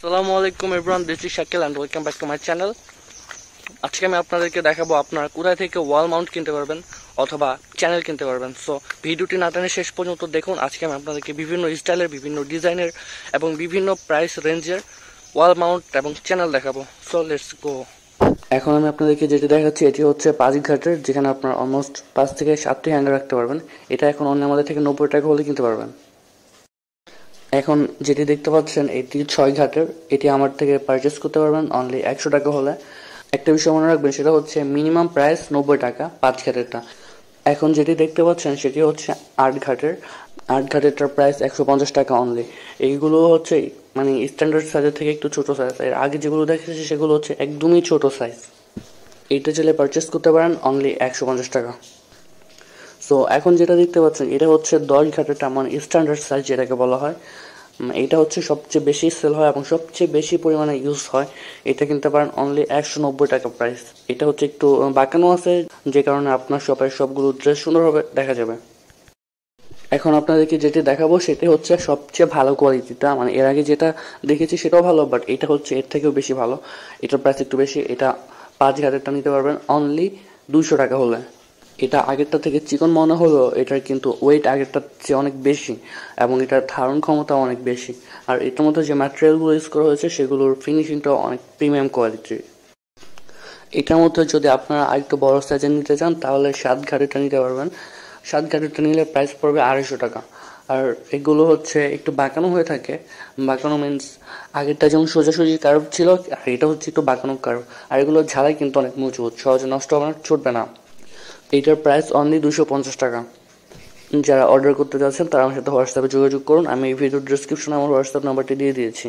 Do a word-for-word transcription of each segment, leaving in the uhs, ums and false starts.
আসসালামু আলাইকুম everyone, this is Shakil and welcome back to my channel. আজকে আমি আপনাদেরকে দেখাবো আপনারা কোথায় থেকে ওয়াল মাউন্ট কিনতে পারবেন অথবা চ্যানেল কিনতে পারবেন। সো ভিডিওটি না টেনে শেষ পর্যন্ত দেখুন। আজকে আমি আপনাদেরকে বিভিন্ন স্টাইলের, বিভিন্ন ডিজাইনের এবং বিভিন্ন প্রাইস রেঞ্জের ওয়াল মাউন্ট এবং চ্যানেল দেখাবো। So let's go. এখন আমি আপনাদেরকে যেটি দেখাচ্ছি এটি হচ্ছে পাঁচ ঘাটের, যেখানে আপনারা অলমোস্ট পাঁচ থেকে সাতটি হ্যাঙ্গার রাখতে পারবেন। এটা এখন অন্য আমাদের থেকে নব্বই টাকা হলে কিনতে পারবেন। এখন যেটি দেখতে পাচ্ছেন এটি ছয় ঘাটের, এটি আমার থেকে পারচেস করতে পারবেন অনলি একশো টাকা হলে। একটা বিষয় মনে রাখবেন, সেটা হচ্ছে মিনিমাম প্রাইস নব্বই টাকা পাঁচ ঘাটেরটা। এখন যেটি দেখতে পাচ্ছেন সেটি হচ্ছে আট ঘাটের, আট ঘাটেরটার প্রাইস একশো পঞ্চাশ টাকা অনলি। এইগুলো হচ্ছে মানে স্ট্যান্ডার্ড সাইজের থেকে একটু ছোট সাইজ। এর আগে যেগুলো দেখেছি সেগুলো হচ্ছে একদমই ছোট সাইজ। এইটা চাইলে পারচেস করতে পারেন অনলি একশো পঞ্চাশ টাকা। সো এখন যেটা দেখতে পাচ্ছেন এটা হচ্ছে দশ ঘাটেরটা, মানে স্ট্যান্ডার্ড সাইজ যেটাকে বলা হয়। এটা হচ্ছে সবচেয়ে বেশি সেল হয় এবং সবচেয়ে বেশি পরিমাণে ইউজ হয়। এটা কিনতে পারেন অনলি একশো নব্বই টাকা প্রাইস। এটা হচ্ছে একটু বাঁকানো আছে, যে কারণে আপনার শপের সবগুলো ড্রেস সুন্দরভাবে দেখা যাবে। এখন আপনাদেরকে যেটি দেখাবো সেটি হচ্ছে সবচেয়ে ভালো কোয়ালিটিটা, মানে এর আগে যেটা দেখেছি সেটাও ভালো, বাট এটা হচ্ছে এর থেকেও বেশি ভালো। এটার প্রাইস একটু বেশি। এটা পাঁচ ঘাটেরটা নিতে পারবেন অনলি দুইশো টাকা হলে। এটা আগেরটা থেকে চিকন মনে হলো, এটার কিন্তু ওয়েট আগেরটার চেয়ে অনেক বেশি এবং এটার ধারণ ক্ষমতা অনেক বেশি। আর এটার মধ্যে যে ম্যাটেরিয়ালগুলো ইউজ করা হয়েছে সেগুলোর ফিনিশিংটাও অনেক প্রিমিয়াম কোয়ালিটির। এটার মধ্যে যদি আপনারা আরেকটু বড় সাইজের নিতে চান তাহলে সাত ঘাটেরটা নিতে পারবেন। সাত ঘাটেরটা নিলে প্রাইস পড়বে আড়াইশো টাকা। আর এগুলো হচ্ছে একটু বাঁকানো হয়ে থাকে। বাঁকানো মিনস আগেরটা যেমন সোজাসুজি কার্ভ ছিল, আর এটা হচ্ছে একটু বাঁকানো কার্ভ। আর এগুলো ঝালাই কিন্তু অনেক মজবুত, সহজে নষ্ট হবে না, ছুটবে না। এইটার প্রাইস অনলি দুশো পঞ্চাশ টাকা। যারা অর্ডার করতে যাচ্ছেন তারা আমার সাথে হোয়াটসঅ্যাপে যোগাযোগ করুন। আমি এই ভিডিওর ডিসক্রিপশনে আমার হোয়াটসঅ্যাপ নাম্বারটি দিয়ে দিয়েছি।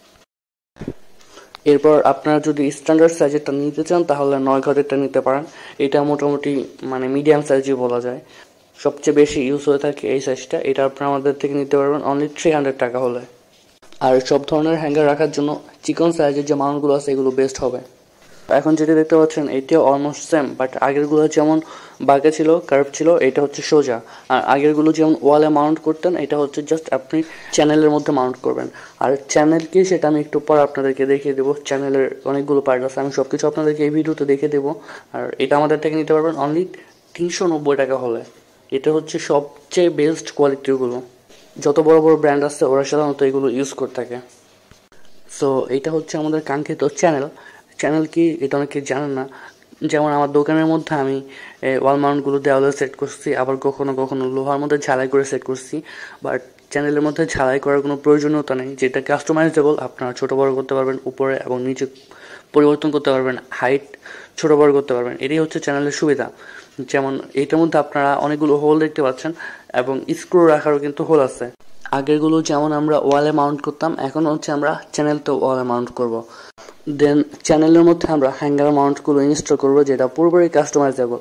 এরপর আপনারা যদি স্ট্যান্ডার্ড সাইজেরটা নিতে চান তাহলে নয় ঘাটেরটা নিতে পারেন। এটা মোটামুটি মানে মিডিয়াম সাইজই বলা যায়, সবচেয়ে বেশি ইউজ হয়ে থাকে এই সাইজটা। এটা আপনারা আমাদের থেকে নিতে পারবেন অনলি থ্রি হান্ড্রেড টাকা হলে। আর সব ধরনের হ্যাঙ্গার রাখার জন্য চিকন সাইজের যে মাউন্টগুলো আছে এগুলো বেস্ট হবে। এখন যেটা দেখতে পাচ্ছেন এটিও অলমোস্ট সেম, বাট আগেরগুলো যেমন বাঁকা ছিল, কার্ভ ছিল, এটা হচ্ছে সোজা। আর আগেরগুলো যেমন ওয়ালে মাউন্ট করতেন, এটা হচ্ছে জাস্ট আপনি চ্যানেলের মধ্যে মাউন্ট করবেন। আর চ্যানেল কি সেটা আমি একটু পর আপনাদেরকে দেখিয়ে দেবো। চ্যানেলের অনেকগুলো পার্ট আছে, আমি সব কিছু আপনাদেরকে এই ভিডিওতে দেখিয়ে দেবো। আর এটা আমাদের থেকে নিতে পারবেন অনলি তিনশো নব্বই টাকা হলে। এটা হচ্ছে সবচেয়ে বেস্ট কোয়ালিটিগুলো। যত বড় বড় ব্র্যান্ড আছে ওরা সাধারণত এগুলো ইউজ করে থাকে। সো এটা হচ্ছে আমাদের কাঙ্ক্ষিত চ্যানেল। চ্যানেল কি এটা অনেকে জানেন না। যেমন আমার দোকানের মধ্যে আমি ওয়াল মাউন্টগুলো দেওয়ালে সেট করছি, আবার কখনো কখনো লোহার মধ্যে ঝালাই করে সেট করছি। বাট চ্যানেলের মধ্যে ঝালাই করার কোনো প্রয়োজনীয়তা নেই, যেটা কাস্টমাইজেবল। আপনারা ছোটো বড় করতে পারবেন, উপরে এবং নিচে পরিবর্তন করতে পারবেন, হাইট ছোটো বড় করতে পারবেন। এটাই হচ্ছে চ্যানেলের সুবিধা। যেমন এইটার মধ্যে আপনারা অনেকগুলো হোল দেখতে পাচ্ছেন এবং স্ক্রু রাখারও কিন্তু হোল আছে। আগেরগুলো যেমন আমরা ওয়ালে মাউন্ট করতাম, এখন হচ্ছে আমরা চ্যানেলতেও ওয়ালে মাউন্ট করব। দেন চ্যানেলের মধ্যে আমরা হ্যাঙ্গার মাউন্টগুলো ইনস্টল করবো, যেটা পুরোপুরি কাস্টমাইজেবল।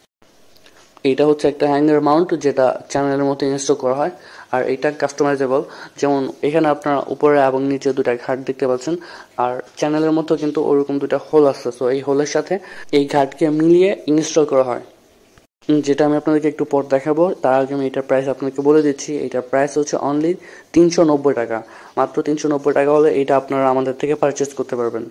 এটা হচ্ছে একটা হ্যাঙ্গার মাউন্ট যেটা চ্যানেলের মধ্যে ইনস্টল করা হয়, আর এটা কাস্টমাইজেবল। যেমন এখানে আপনারা উপরে এবং নিচে দুটা ঘাট দেখতে পাচ্ছেন, আর চ্যানেলের মধ্যে কিন্তু ওরকম দুটা হোল আছে। সো এই হোলের সাথে এই ঘাটকে মিলিয়ে ইনস্টল করা হয়, যেটা আমি আপনাদেরকে একটু পর দেখাবো। তার আগে আমি এটার প্রাইস আপনাকে বলে দিচ্ছি। এটার প্রাইস হচ্ছে অনলি তিনশো নব্বই টাকা। মাত্র তিনশো নব্বই টাকা হলে এটা আপনারা আমাদের থেকে পারচেস করতে পারবেন।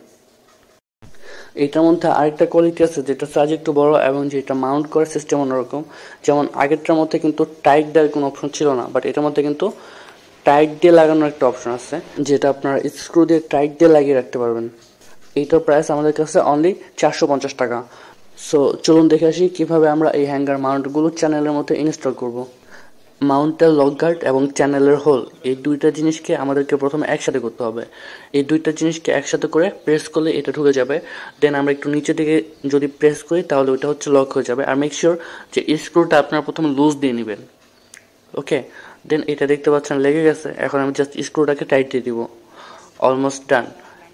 এটার মধ্যে আরেকটা কোয়ালিটি আছে যেটা সাইজ একটু বড় এবং যেটা মাউন্ট করার সিস্টেম অন্যরকম। যেমন আগেরটার মধ্যে কিন্তু টাইট দেওয়ার কোনো অপশন ছিল না, বাট এটার মধ্যে কিন্তু টাইট দিয়ে লাগানোর একটা অপশন আছে, যেটা আপনারা স্ক্রু দিয়ে টাইট দিয়ে লাগিয়ে রাখতে পারবেন। এইটার প্রাইস আমাদের কাছে অনলি চারশো পঞ্চাশ টাকা। সো চলুন দেখে আসি কীভাবে আমরা এই হ্যাঙ্গার মাউন্টগুলো চ্যানেলের মধ্যে ইনস্টল করব। মাউন্টের লক গার্ড এবং চ্যানেলের হোল, এই দুইটা জিনিসকে আমাদেরকে প্রথমে একসাথে করতে হবে। এই দুইটা জিনিসকে একসাথে করে প্রেস করলে এটা ঢুকে যাবে। দেন আমরা একটু নিচে দিকে যদি প্রেস করি তাহলে ওইটা হচ্ছে লক হয়ে যাবে। আর মেক শিওর যে স্ক্রুটা আপনারা প্রথমে লুজ দিয়ে নেবেন। ওকে, দেন এটা দেখতে পাচ্ছেন লেগে গেছে। এখন আমি জাস্ট স্ক্রুটাকে টাইট দিয়ে দিব। Almost done.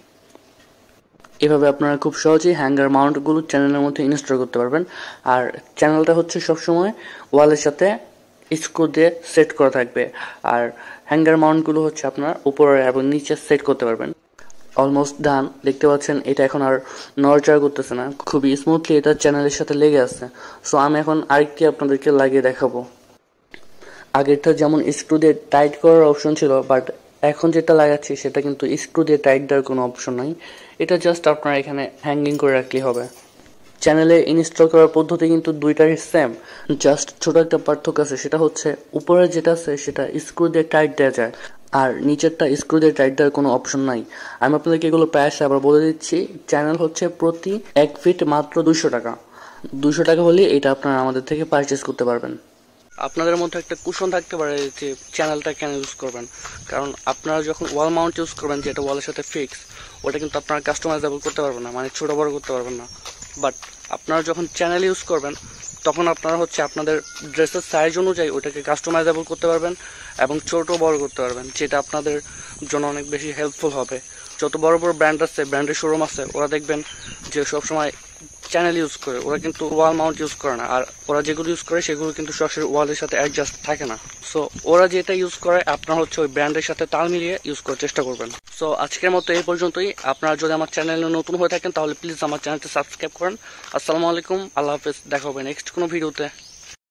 এভাবে আপনারা খুব সহজেই হ্যাঙ্গার মাউন্টগুলো চ্যানেলের মধ্যে ইনস্টল করতে পারবেন। আর চ্যানেলটা হচ্ছে সবসময় ওয়ালের সাথে স্ক্রু দিয়ে সেট করা থাকবে, আর হ্যাঙ্গার মাউন্টগুলো হচ্ছে আপনার উপরে এবং নিচে সেট করতে পারবেন। Almost done. দেখতে পাচ্ছেন এটা এখন আর নড়াচড়া করতেছে না, খুবই স্মুথলি এটা চ্যানেলের সাথে লেগে আছে। সো আমি এখন আরেকটি আপনাদেরকে লাগিয়ে দেখাবো। আগেরটা যেমন স্ক্রু দিয়ে টাইট করার অপশন ছিল, বাট এখন যেটা লাগাচ্ছি সেটা কিন্তু স্ক্রু দিয়ে টাইট দেওয়ার কোনো অপশন নাই, এটা জাস্ট আপনারা এখানে হ্যাঙ্গিং করে রাখলেই হবে। চ্যানেলে ইনস্টল করার পদ্ধতি কিন্তু দুইটারই সেম, জাস্ট ছোট একটা পার্থক্য আছে, সেটা হচ্ছে উপরে যেটা আছে সেটা স্ক্রু দিয়ে টাইট দেওয়া যায় আর নিচেরটা স্ক্রু দিয়ে টাইট দেওয়ার কোনো অপশন নাই। আমি আপনাদেরকে এগুলো প্রায় আবার বলে দিচ্ছি। চ্যানেল হচ্ছে প্রতি এক ফিট মাত্র দুইশো টাকা। দুইশো টাকা হলে এটা আপনারা আমাদের থেকে পারচেস করতে পারবেন। আপনাদের মধ্যে একটা কুশন থাকতে পারে যে চ্যানেলটা কেন ইউজ করবেন, কারণ আপনারা যখন ওয়াল মাউন্ট ইউজ করবেন যেটা ওয়ালের সাথে ফিক্স, ওটা কিন্তু আপনারা কাস্টমাইজেবল করতে পারবেন না, মানে ছোটো বড় করতে পারবেন না। বাট আপনারা যখন চ্যানেল ইউজ করবেন তখন আপনারা হচ্ছে আপনাদের ড্রেসের সাইজ অনুযায়ী ওটাকে কাস্টমাইজেবল করতে পারবেন এবং ছোটো বড় করতে পারবেন, যেটা আপনাদের জন্য অনেক বেশি হেল্পফুল হবে। যত বড় বড় ব্র্যান্ড আছে, ব্র্যান্ডের শোরুম আছে, ওরা দেখবেন যে সবসময় চ্যানেল ইউজ করে, ওরা কিন্তু ওয়াল মাউন্ট ইউজ করে না, আর ওরা যেগুলো ইউজ করে সেগুলো কিন্তু সরাসরি ওয়ালের সাথে অ্যাডজাস্ট থাকে না। সো ওরা যেটা ইউজ করে আপনার হচ্ছে ওই ব্র্যান্ডের সাথে তাল মিলিয়ে ইউজ করার চেষ্টা করবেন। সো আজকের মতো এই পর্যন্তই। আপনারা যদি আমার চ্যানেলে নতুন হয়ে থাকেন তাহলে প্লিজ আমার চ্যানেলটি সাবস্ক্রাইব করেন। আসসালামু আলাইকুম, আল্লাহ হাফেজ, দেখা হবে নেক্সট কোনো ভিডিওতে।